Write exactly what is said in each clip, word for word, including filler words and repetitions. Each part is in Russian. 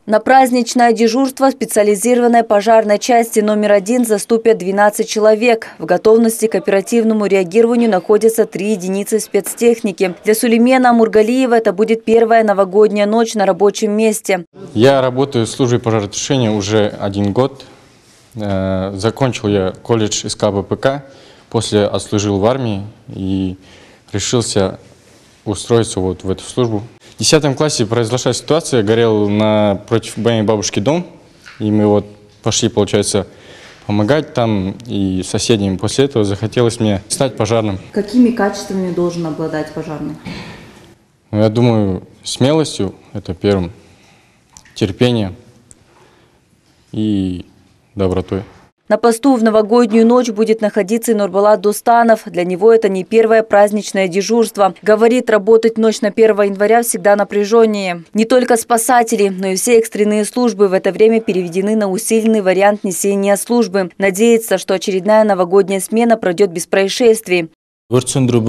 На праздничное дежурство специализированной пожарной части номер один заступят двенадцать человек. В готовности к оперативному реагированию находятся три единицы спецтехники. Для Сулеймена Мургалиева это будет первая новогодняя ночь на рабочем месте. Я работаю в службе пожаротушения уже один год. Закончил я колледж эс ка бэ пэ ка, после отслужил в армии и решился устроиться вот в эту службу. В десятом классе произошла ситуация, горел напротив моей бабушки дом, и мы вот пошли, получается, помогать там и соседям. После этого захотелось мне стать пожарным. Какими качествами должен обладать пожарный? Ну, я думаю, смелостью, это первым, терпением и добротой. На посту в новогоднюю ночь будет находиться и Нурбулат Дустанов. Для него это не первое праздничное дежурство. Говорит, работать в ночь на первое января всегда напряженнее. Не только спасатели, но и все экстренные службы в это время переведены на усиленный вариант несения службы. Надеется, что очередная новогодняя смена пройдет без происшествий. В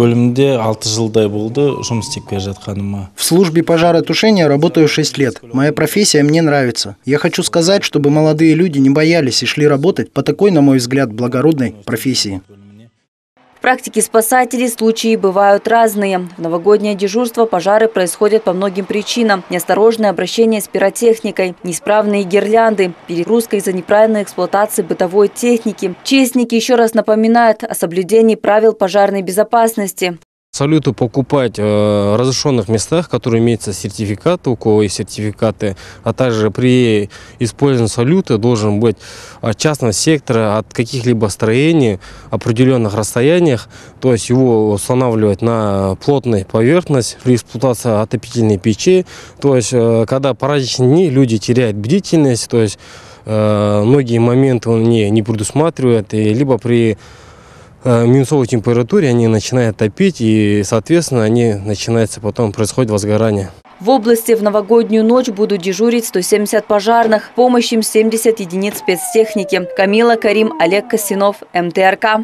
службе пожаротушения работаю шесть лет. Моя профессия мне нравится. Я хочу сказать, чтобы молодые люди не боялись и шли работать по такой, на мой взгляд, благородной профессии. В практике спасателей случаи бывают разные. В новогоднее дежурство пожары происходят по многим причинам. Неосторожное обращение с пиротехникой, неисправные гирлянды, перегрузка из-за неправильной эксплуатации бытовой техники. Честники еще раз напоминают о соблюдении правил пожарной безопасности. Салюты покупать в разрешенных местах, которые имеются сертификаты, у кого есть сертификаты, а также при использовании салюта должен быть от частного сектора, от каких-либо строений, определенных расстояниях, то есть его устанавливать на плотной поверхности при эксплуатации отопительной печи, то есть когда праздничные дни люди теряют бдительность, то есть многие моменты он не, не предусматривает, и либо при минусовой температуре они начинают топить, и, соответственно, они начинается потом происходит возгорание. В области в новогоднюю ночь будут дежурить сто семьдесят пожарных, помощь им семьдесят единиц спецтехники. Камила, Карим, Олег Косинов, эм тэ эр ка.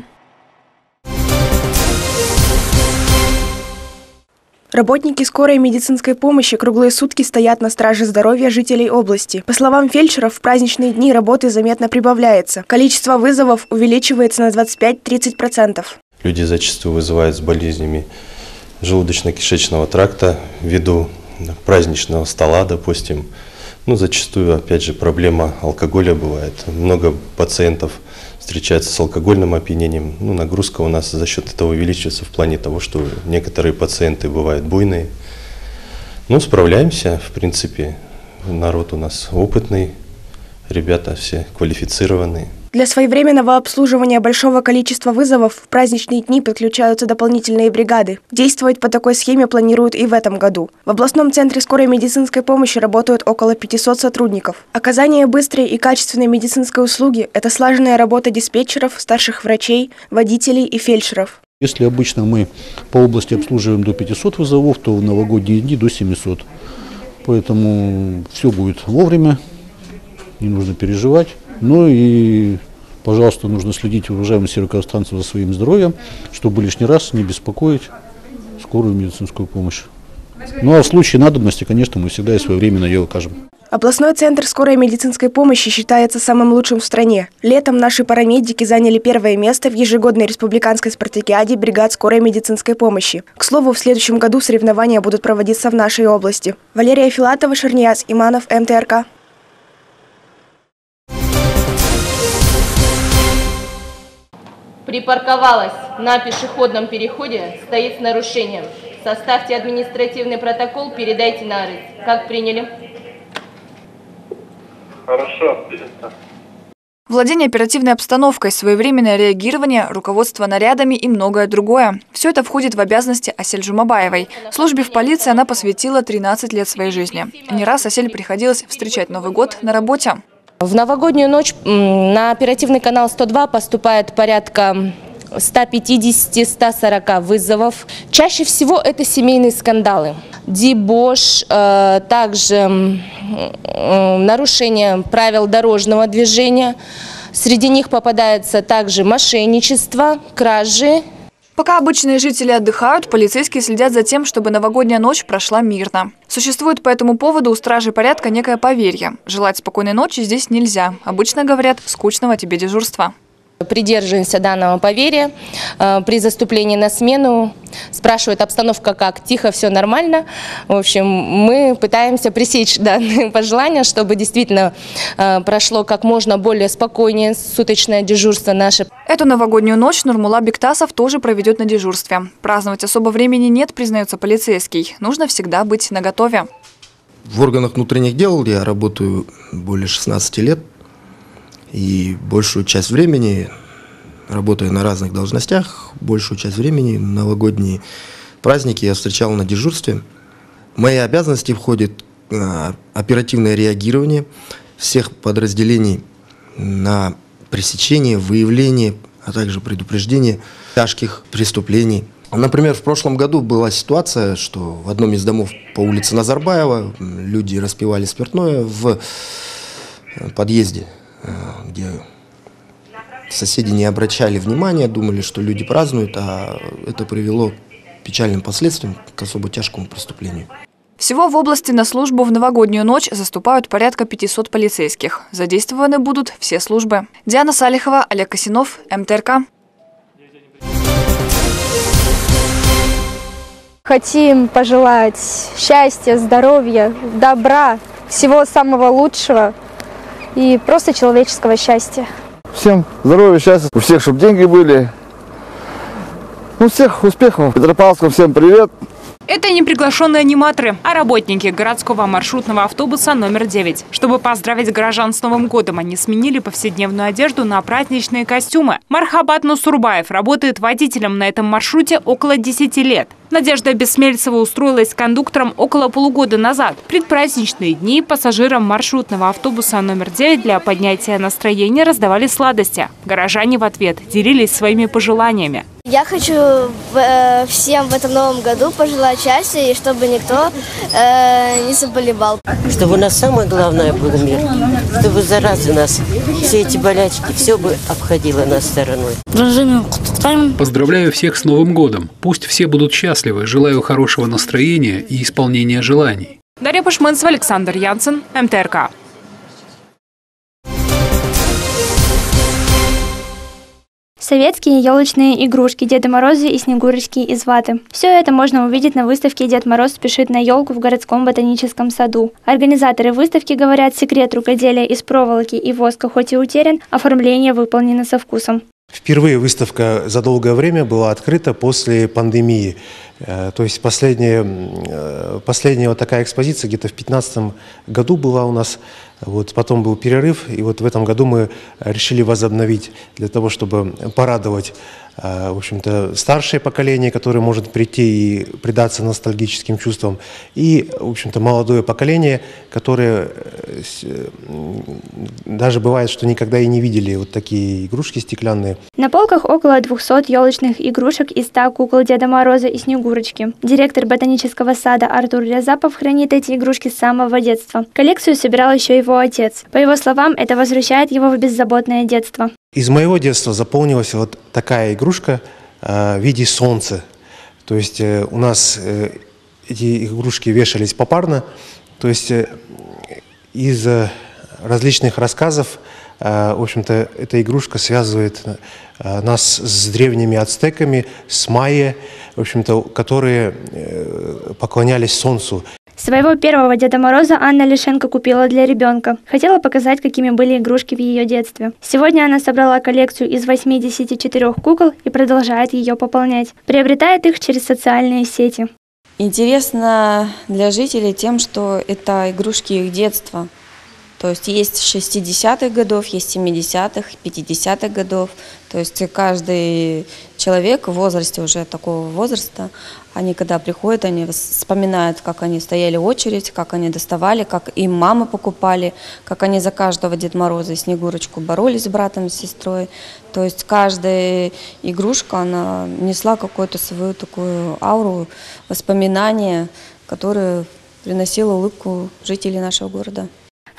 Работники скорой медицинской помощи круглые сутки стоят на страже здоровья жителей области. По словам фельдшеров, в праздничные дни работы заметно прибавляется. Количество вызовов увеличивается на двадцать пять — тридцать процентов. Люди зачастую вызывают с болезнями желудочно-кишечного тракта ввиду праздничного стола, допустим. Ну, зачастую, опять же, проблема алкоголя бывает. Много пациентов встречается с алкогольным опьянением. Ну, нагрузка у нас за счет этого увеличивается в плане того, что некоторые пациенты бывают буйные. Ну, справляемся, в принципе. Народ у нас опытный, ребята все квалифицированные. Для своевременного обслуживания большого количества вызовов в праздничные дни подключаются дополнительные бригады. Действовать по такой схеме планируют и в этом году. В областном центре скорой медицинской помощи работают около пятисот сотрудников. Оказание быстрой и качественной медицинской услуги – это слаженная работа диспетчеров, старших врачей, водителей и фельдшеров. Если обычно мы по области обслуживаем до пятисот вызовов, то в новогодние дни до семисот. Поэтому все будет вовремя, не нужно переживать. Ну и, пожалуйста, нужно следить, уважаемые сельхозстанции, за своим здоровьем, чтобы лишний раз не беспокоить скорую медицинскую помощь. Ну а в случае надобности, конечно, мы всегда и своевременно ее окажем. Областной центр скорой медицинской помощи считается самым лучшим в стране. Летом наши парамедики заняли первое место в ежегодной республиканской спартакиаде бригад скорой медицинской помощи. К слову, в следующем году соревнования будут проводиться в нашей области. Валерия Филатова, Шернияз Иманов, эм тэ эр ка. Припарковалась на пешеходном переходе, стоит с нарушением. Составьте административный протокол, передайте на АРЭС. Как приняли? Хорошо. Владение оперативной обстановкой, своевременное реагирование, руководство нарядами и многое другое. Все это входит в обязанности Асель Жумабаевой. Службе в полиции она посвятила тринадцать лет своей жизни. Не раз Асель приходилось встречать Новый год на работе. В новогоднюю ночь на оперативный канал сто два поступает порядка ста пятидесяти — ста сорока вызовов. Чаще всего это семейные скандалы. Дебош, э, также э, нарушение правил дорожного движения. Среди них попадается также мошенничество, кражи. Пока обычные жители отдыхают, полицейские следят за тем, чтобы новогодняя ночь прошла мирно. Существует по этому поводу у стражей порядка некое поверье. Желать спокойной ночи здесь нельзя. Обычно говорят «скучного тебе дежурства». Придерживаемся данного поверья. При заступлении на смену спрашивают, обстановка как, тихо, все нормально. В общем, мы пытаемся пресечь данные пожелания, чтобы действительно прошло как можно более спокойнее суточное дежурство наше. Эту новогоднюю ночь Нурмула Бектасов тоже проведет на дежурстве. Праздновать особо времени нет, признается полицейский. Нужно всегда быть наготове. В органах внутренних дел я работаю более шестнадцати лет. И большую часть времени, работая на разных должностях, большую часть времени новогодние праздники я встречал на дежурстве. В мои обязанности входит оперативное реагирование всех подразделений на пресечение, выявление, а также предупреждение тяжких преступлений. Например, в прошлом году была ситуация, что в одном из домов по улице Назарбаева люди распивали спиртное в подъезде, где соседи не обращали внимания, думали, что люди празднуют, а это привело к печальным последствиям, к особо тяжкому преступлению. Всего в области на службу в новогоднюю ночь заступают порядка пятисот полицейских. Задействованы будут все службы. Диана Салихова, Олег Косинов, эм тэ эр ка. Хотим пожелать счастья, здоровья, добра, всего самого лучшего и просто человеческого счастья. Всем здоровья, счастья, у всех, чтобы деньги были. Ну, всех успехов. Петропавловском всем привет. Это не приглашенные аниматоры, а работники городского маршрутного автобуса номер девять. Чтобы поздравить горожан с Новым годом, они сменили повседневную одежду на праздничные костюмы. Мархабат Нусурбаев работает водителем на этом маршруте около десяти лет. Надежда Бессмельцева устроилась кондуктором около полугода назад. В предпраздничные дни пассажирам маршрутного автобуса номер девять для поднятия настроения раздавали сладости. Горожане в ответ делились своими пожеланиями. Я хочу э, всем в этом новом году пожелать счастья и чтобы никто э, не заболевал. Чтобы у нас самое главное был мир, чтобы заразы нас, все эти болячки, все бы обходило нас стороной. Поздравляю всех с Новым годом. Пусть все будут счастливы. Желаю хорошего настроения и исполнения желаний. Дарья Пашманцева, Александр Янсен, эм тэ эр ка. Советские елочные игрушки, Деда Морозы и Снегурочки из ваты. Все это можно увидеть на выставке «Дед Мороз спешит на елку» в городском ботаническом саду. Организаторы выставки говорят, секрет рукоделия из проволоки и воска хоть и утерян, оформление выполнено со вкусом. Впервые выставка за долгое время была открыта после пандемии. То есть последняя, последняя вот такая экспозиция где-то в две тысячи пятнадцатом году была у нас. Вот, потом был перерыв, и вот в этом году мы решили возобновить для того, чтобы порадовать, в общем-то, старшее поколение, которое может прийти и предаться ностальгическим чувствам, и, в общем-то, молодое поколение, которое даже бывает, что никогда и не видели вот такие игрушки стеклянные. На полках около двухсот елочных игрушек и ста кукол Деда Мороза и Снегурочки. Директор ботанического сада Артур Рязапов хранит эти игрушки с самого детства. Коллекцию собирал еще его отец. По его словам, это возвращает его в беззаботное детство. Из моего детства заполнилась вот такая игрушка э, в виде солнца. То есть э, у нас э, эти игрушки вешались попарно. То есть э, из э, различных рассказов, э, в общем-то, эта игрушка связывает э, нас с древними ацтеками, с майя, в общем-то, которые э, поклонялись солнцу. Своего первого Деда Мороза Анна Лишенко купила для ребенка. Хотела показать, какими были игрушки в ее детстве. Сегодня она собрала коллекцию из восьмидесяти четырёх кукол и продолжает ее пополнять. Приобретает их через социальные сети. Интересно для жителей тем, что это игрушки их детства. То есть есть шестидесятых годов, есть семидесятых, пятидесятых годов. То есть каждый человек в возрасте, уже такого возраста, они когда приходят, они вспоминают, как они стояли в очередь, как они доставали, как им мамы покупали, как они за каждого Деда Мороза и Снегурочку боролись с братом и сестрой. То есть каждая игрушка, она несла какую-то свою такую ауру, воспоминания, которые приносила улыбку жителей нашего города. В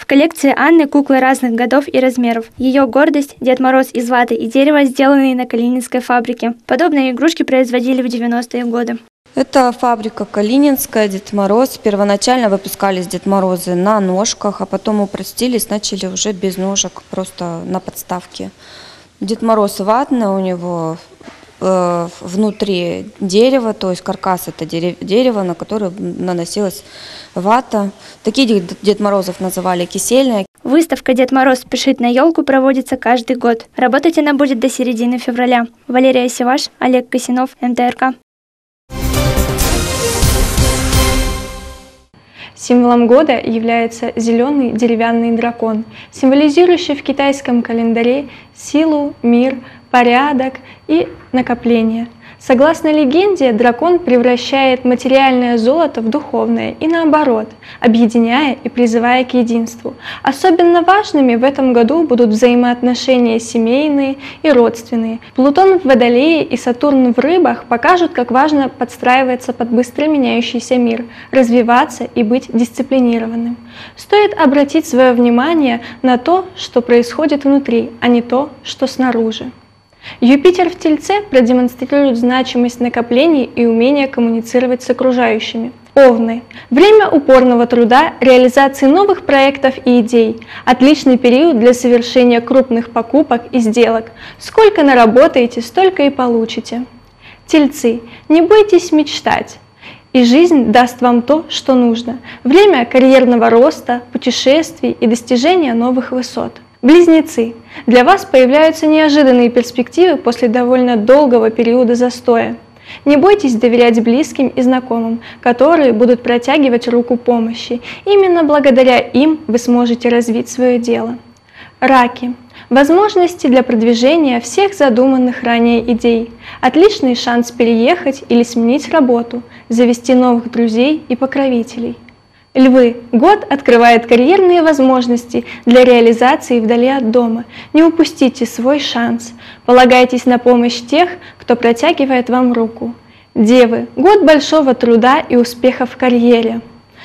коллекции Анны куклы разных годов и размеров. Ее гордость – Дед Мороз из ваты и дерева, сделанные на Калининской фабрике. Подобные игрушки производили в девяностые годы. Это фабрика Калининская, Дед Мороз. Первоначально выпускались Дед Морозы на ножках, а потом упростились, начали уже без ножек, просто на подставке. Дед Мороз ватный, у него э, внутри дерево, то есть каркас это дерево, на которое наносилась вата. Таких Дед Морозов называли кисельные. Выставка «Дед Мороз спешит на елку» проводится каждый год. Работать она будет до середины февраля. Валерия Севаш, Олег Косинов, эм тэ эр ка. Символом года является зеленый деревянный дракон, символизирующий в китайском календаре силу, мир, порядок и накопление. Согласно легенде, дракон превращает материальное золото в духовное и наоборот, объединяя и призывая к единству. Особенно важными в этом году будут взаимоотношения семейные и родственные. Плутон в Водолее и Сатурн в Рыбах покажут, как важно подстраиваться под быстро меняющийся мир, развиваться и быть дисциплинированным. Стоит обратить свое внимание на то, что происходит внутри, а не то, что снаружи. Юпитер в Тельце продемонстрирует значимость накоплений и умение коммуницировать с окружающими. Овны. Время упорного труда, реализации новых проектов и идей. Отличный период для совершения крупных покупок и сделок. Сколько наработаете, столько и получите. Тельцы. Не бойтесь мечтать. И жизнь даст вам то, что нужно. Время карьерного роста, путешествий и достижения новых высот. Близнецы. Для вас появляются неожиданные перспективы после довольно долгого периода застоя. Не бойтесь доверять близким и знакомым, которые будут протягивать руку помощи. Именно благодаря им вы сможете развить свое дело. Раки. Возможности для продвижения всех задуманных ранее идей. Отличный шанс переехать или сменить работу, завести новых друзей и покровителей. Львы. Год открывает карьерные возможности для реализации вдали от дома. Не упустите свой шанс. Полагайтесь на помощь тех, кто протягивает вам руку. Девы. Год большого труда и успеха в карьере.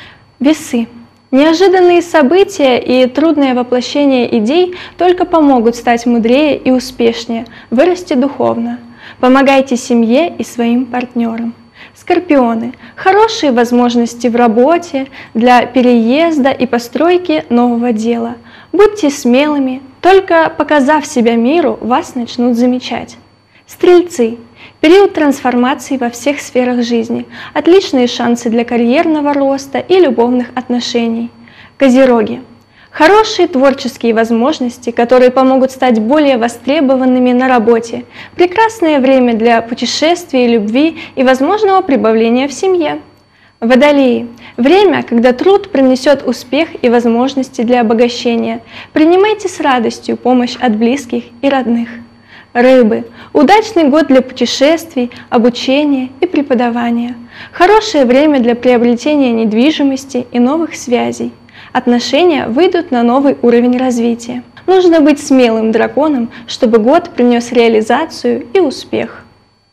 Весы. Неожиданные события и трудное воплощение идей только помогут стать мудрее и успешнее, вырасти духовно. Помогайте семье и своим партнерам. Скорпионы. Хорошие возможности в работе, для переезда и постройки нового дела. Будьте смелыми, только показав себя миру, вас начнут замечать. Стрельцы. Период трансформации во всех сферах жизни. Отличные шансы для карьерного роста и любовных отношений. Козероги. Хорошие творческие возможности, которые помогут стать более востребованными на работе. Прекрасное время для путешествий, любви и возможного прибавления в семье. Водолеи. Время, когда труд принесет успех и возможности для обогащения. Принимайте с радостью помощь от близких и родных. Рыбы. Удачный год для путешествий, обучения и преподавания. Хорошее время для приобретения недвижимости и новых связей. Отношения выйдут на новый уровень развития. Нужно быть смелым драконом, чтобы год принес реализацию и успех.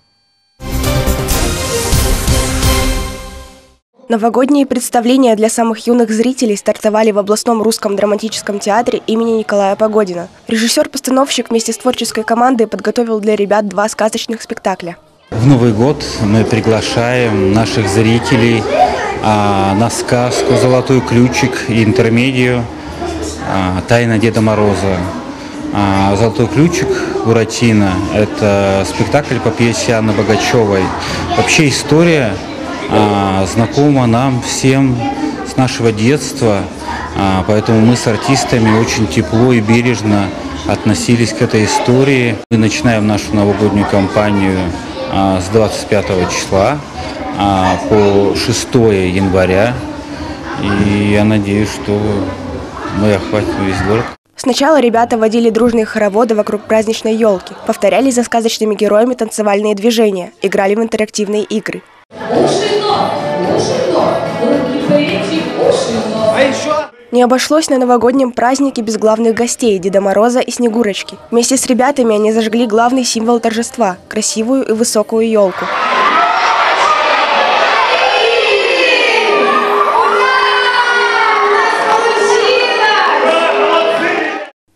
Новогодние представления для самых юных зрителей стартовали в областном русском драматическом театре имени Николая Погодина. Режиссер-постановщик вместе с творческой командой подготовил для ребят два сказочных спектакля. В Новый год мы приглашаем наших зрителей а, на сказку «Золотой ключик» и интермедию а, «Тайна Деда Мороза». А, «Золотой ключик» Буратино – это спектакль по пьесе Анны Богачевой. Вообще история а, знакома нам всем с нашего детства, а, поэтому мы с артистами очень тепло и бережно относились к этой истории. Мы начинаем нашу новогоднюю кампанию с двадцать пятого числа по шестое января, и я надеюсь, что мы охватим весь город. Сначала ребята водили дружные хороводы вокруг праздничной елки, повторяли за сказочными героями танцевальные движения, играли в интерактивные игры. А еще... Не обошлось на новогоднем празднике без главных гостей – Деда Мороза и Снегурочки. Вместе с ребятами они зажгли главный символ торжества – красивую и высокую елку.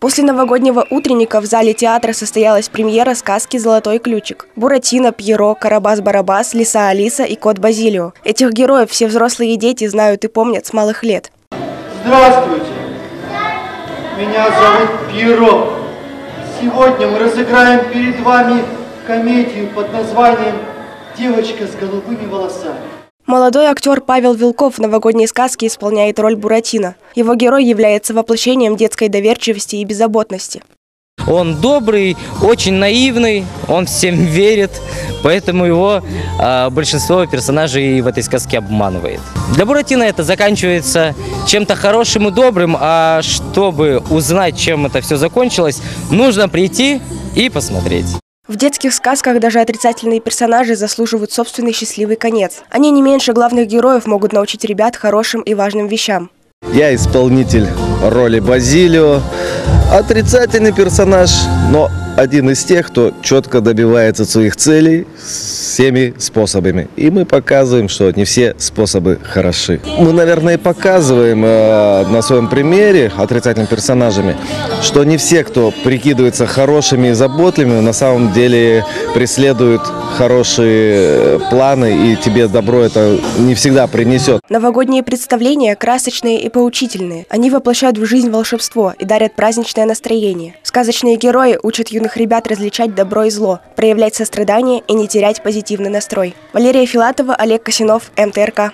После новогоднего утренника в зале театра состоялась премьера сказки «Золотой ключик». Буратино, Пьеро, Карабас-Барабас, Лиса Алиса и Кот Базилио. Этих героев все взрослые дети знают и помнят с малых лет. Здравствуйте! Меня зовут Пьеро. Сегодня мы разыграем перед вами комедию под названием «Девочка с голубыми волосами». Молодой актер Павел Вилков в новогодней сказке исполняет роль Буратино. Его герой является воплощением детской доверчивости и беззаботности. Он добрый, очень наивный, он всем верит, поэтому его э, большинство персонажей в этой сказке обманывает. Для Буратино это заканчивается чем-то хорошим и добрым, а чтобы узнать, чем это все закончилось, нужно прийти и посмотреть. В детских сказках даже отрицательные персонажи заслуживают собственный счастливый конец. Они не меньше главных героев могут научить ребят хорошим и важным вещам. Я исполнитель роли Базилио. Отрицательный персонаж, но один из тех, кто четко добивается своих целей всеми способами. И мы показываем, что не все способы хороши. Мы, наверное, и показываем э, на своем примере отрицательными персонажами, что не все, кто прикидывается хорошими и заботливыми, на самом деле преследуют хорошие планы, и тебе добро это не всегда принесет. Новогодние представления красочные и поучительные. Они воплощают в жизнь волшебство и дарят праздничное настроение. Сказочные герои учат юных ребят различать добро и зло, проявлять сострадание и не терять позитивный настрой. Валерия Филатова, Олег Косинов, эм тэ эр ка.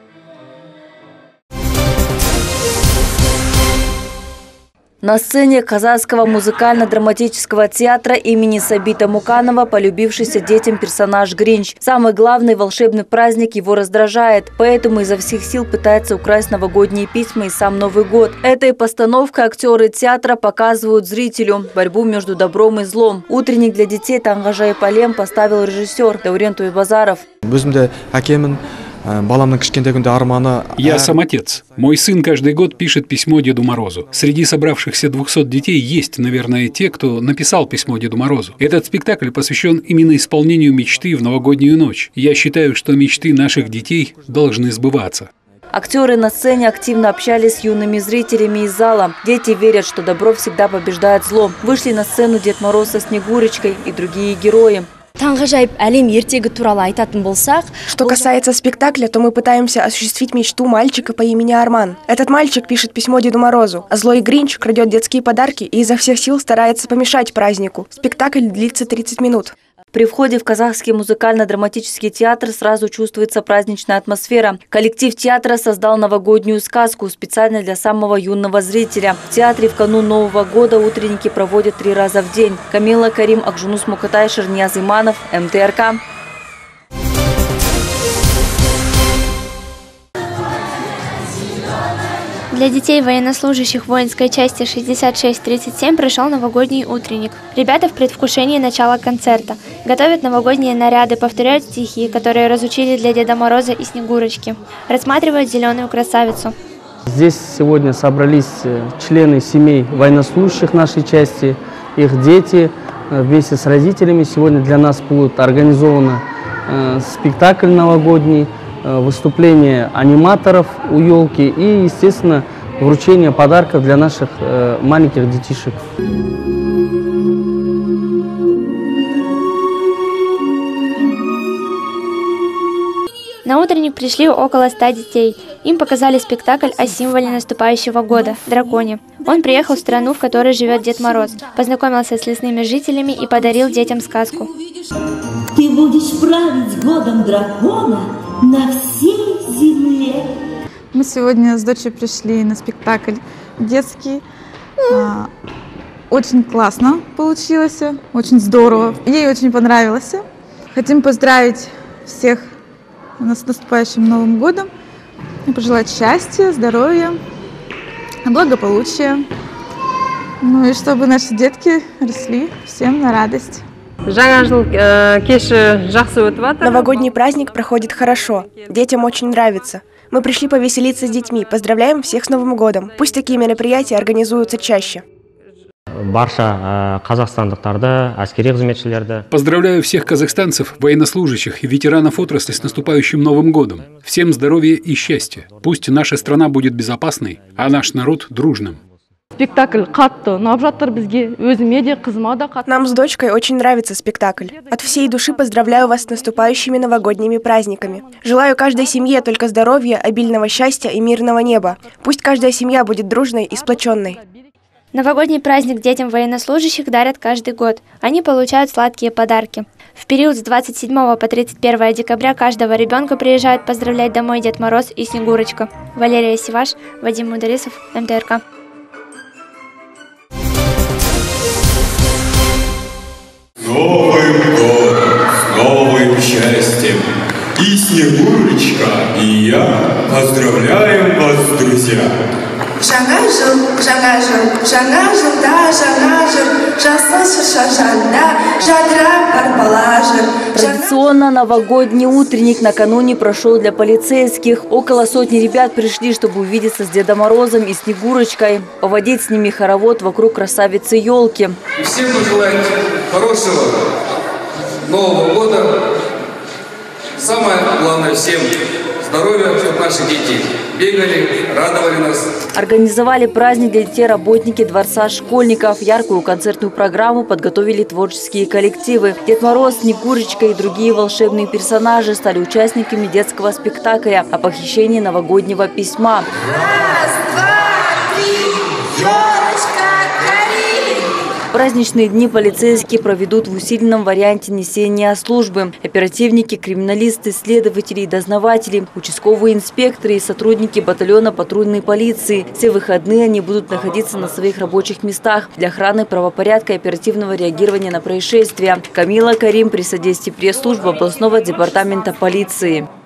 На сцене Казанского музыкально-драматического театра имени Сабита Муканова полюбившийся детям персонаж Гринч. Самый главный волшебный праздник его раздражает, поэтому изо всех сил пытается украсть новогодние письма и сам Новый год. Этой постановкой актеры театра показывают зрителю борьбу между добром и злом. Утренник для детей Тангажай Палем поставил режиссер Даурен Туйбазаров. Я сам отец. Мой сын каждый год пишет письмо Деду Морозу. Среди собравшихся двухсот детей есть, наверное, те, кто написал письмо Деду Морозу. Этот спектакль посвящен именно исполнению мечты в новогоднюю ночь. Я считаю, что мечты наших детей должны сбываться. Актеры на сцене активно общались с юными зрителями из зала. Дети верят, что добро всегда побеждает зло. Вышли на сцену Дед Мороз со Снегурочкой и другие герои. Что касается спектакля, то мы пытаемся осуществить мечту мальчика по имени Арман. Этот мальчик пишет письмо Деду Морозу, а злой Гринч крадет детские подарки и изо всех сил старается помешать празднику. Спектакль длится тридцать минут. При входе в Казахский музыкально-драматический театр сразу чувствуется праздничная атмосфера. Коллектив театра создал новогоднюю сказку специально для самого юного зрителя. В театре в канун Нового года утренники проводят три раза в день. Камила Карим, Акжунус Мукатай, Шернияз Иманов, эм тэ эр ка. Для детей военнослужащих воинской части шестьдесят шесть тридцать семь прошел новогодний утренник. Ребята в предвкушении начала концерта. Готовят новогодние наряды, повторяют стихи, которые разучили для Деда Мороза и Снегурочки. Рассматривают зеленую красавицу. Здесь сегодня собрались члены семей военнослужащих нашей части, их дети вместе с родителями. Сегодня для нас будет организован э, спектакль новогодний, выступление аниматоров у елки и, естественно, вручение подарков для наших э, маленьких детишек. На утренник пришли около ста детей. Им показали спектакль о символе наступающего года – драконе. Он приехал в страну, в которой живет Дед Мороз, познакомился с лесными жителями и подарил детям сказку. Ты будешь править годом дракона на всей земле. Мы сегодня с дочерью пришли на спектакль детский. А, очень классно получилось, очень здорово. Ей очень понравилось. Хотим поздравить всех с наступающим Новым годом и пожелать счастья, здоровья, благополучия. Ну и чтобы наши детки росли всем на радость. Новогодний праздник проходит хорошо. Детям очень нравится. Мы пришли повеселиться с детьми. Поздравляем всех с Новым годом. Пусть такие мероприятия организуются чаще. Поздравляю всех казахстанцев, военнослужащих и ветеранов отрасли с наступающим Новым годом. Всем здоровья и счастья. Пусть наша страна будет безопасной, а наш народ дружным. спектакль қатты ұнап жатыр бізге, өзіме де қызыма да қатты. Нам с дочкой очень нравится спектакль. От всей души поздравляю вас с наступающими новогодними праздниками. Желаю каждой семье только здоровья, обильного счастья и мирного неба. Пусть каждая семья будет дружной и сплоченной. Новогодний праздник детям военнослужащих дарят каждый год. Они получают сладкие подарки. В период с двадцать седьмого по тридцать первое декабря каждого ребенка приезжают поздравлять домой Дед Мороз и Снегурочка. Валерия Сиваш, Вадим Мударисов, эм тэ эр ка. Новым годом, с новым счастьем! И Снегурочка, и я поздравляем вас, друзья! Жаңа жыл, жаңа жыл, жаңа жылда, жаңа жыл, жасыл шырша жанында, жадырап бар бала жыр. Традиционно новогодний утренник накануне прошел для полицейских. Около сотни ребят пришли, чтобы увидеться с Дедом Морозом и Снегурочкой, поводить с ними хоровод вокруг красавицы елки. И всем пожелать хорошего Нового года. Самое главное всем здоровья, чтобы наши дети бегали, радовали нас. Организовали праздник для детей работники Дворца школьников. Яркую концертную программу подготовили творческие коллективы. Дед Мороз, Снегурочка и другие волшебные персонажи стали участниками детского спектакля о похищении новогоднего письма. Раз, два, три, елочка горит. Праздничные дни полицейские проведут в усиленном варианте несения службы. Оперативники, криминалисты, следователи и дознаватели, участковые инспекторы и сотрудники батальона патрульной полиции. Все выходные они будут находиться на своих рабочих местах для охраны правопорядка и оперативного реагирования на происшествия. Камила Карим при содействии пресс-службы областного департамента полиции.